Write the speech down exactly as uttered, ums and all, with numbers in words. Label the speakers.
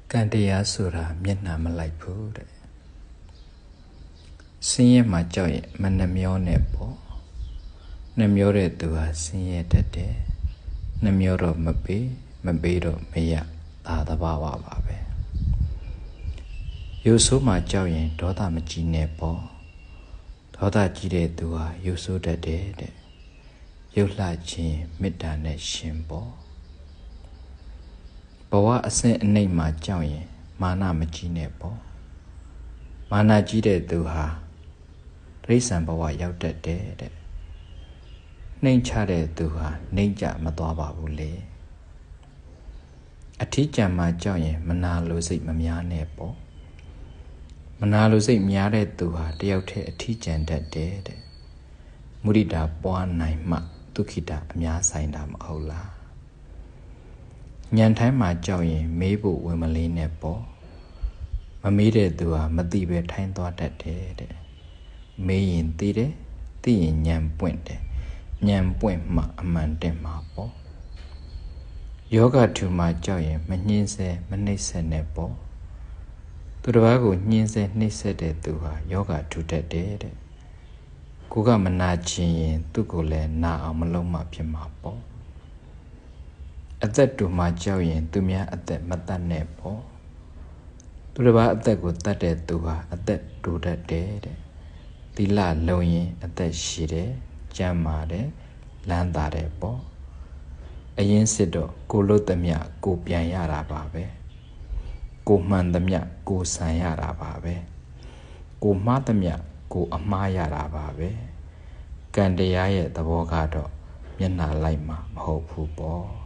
Speaker 1: ကန်တရားဆိုတာမျက်နှာမလိုက်ဘူးတဲ့ဆင်းရဲမှာကြောက်ရင်မနှမျောနဲ့ပေါ့နှမျောတဲ့သူဟာဆင်းရဲတတ်တယ်နှမျောတော့မပေးမပေးတော့မရဒါသဘာဝပါပဲရုပ်ဆိုးမှာကြောက်ရင်ဒေါသမကြီးနဲ့ပေါ့ဒေါသကြီးတဲ့သူဟာရုပ်ဆိုးတတ်တယ်တဲ့ရုပ်လှခြင်းမေတ္တာနဲ့ရှင်ပေါ့ဘဝအစဉ်အနှိမ့်မှာကြောက်ရင်မာနမကြီးနဲ့ပေါ့မာနကြီးတဲ့သူဟာတိရစ္ဆာန်ဘဝရောက်တတ်တယ်တဲ့နှိမ့်ချတဲ့သူဟာနှိမ့်ကြမသွားပါဘူးလေအထီးကျန်မှာကြောက်ရင်မနာလိုစိတ်မများနဲ့ပေါ့မနာလိုစိတ်များတဲ့သူဟာတယောက်တည်းအထီးကျန်တတ်တယ်တဲ့မုဒိတာပွားနိုင်မှဒုက္ခိတာအများဆိုင်တာမဟုတ်လားညံတိုင်းမှာကြောက်ရင်မေးဖို့ဝင်မလေးနဲ့ပေါ့မမေးတဲ့သူဟာမသိပဲထိုင်းသွားတတ်တယ်တဲ့မေးရင်သိတယ်သိရင်ညံပွင့်တယ်ညံပွင့်မှအမှန်တင်မှာပေါ့ယောဂထူမှာကြောက်ရင်မနှင်းဆဲမနှိမ့်ဆက်နဲ့ပေါ့သူတစ်ပါးကိုနှင်းဆဲနှိမ့်ဆက်တဲ့သူဟာယောဂထူတတ်တယ်တဲ့ကိုကမနာချင်ရင်သူ့ကိုလည်းနာအောင်မလုပ်မှဖြစ်မှာပေါ့အသက်တူမှာကြောက်ရင်သူများအသက်မတတ်နဲ့ပေါ့သူတစ်ပါးအသက်ကိုတတ်တဲ့သူဟာအသက်တူတတ်တယ်တဲ့သီလလုံရင်အသက်ရှိတယ်ကျမ်းမာတယ်လမ်းသာတယ်ပေါ့အရင်စစ်တော့ကိုလို့သမျှကိုပြန်ရတာပါပဲကိုမှန်သမျှကိုဆန်ရတာပါပဲကိုမှားသမျှကိုအမှားရတာပါပဲကံတရားရဲ့သဘောကတော့မျက်နှာလိုက်မှာမဟုတ်ဘူးပေါ့